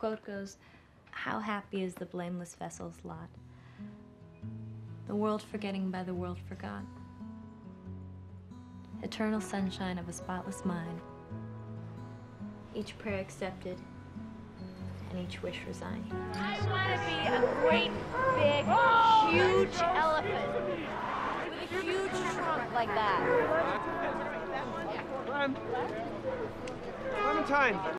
quote goes, "How happy is the blameless vessel's lot, the world forgetting by the world forgot. Eternal sunshine of a spotless mind, each prayer accepted, and each wish resigned." I want to be a great, big, huge elephant with a huge trunk like that. Clementine!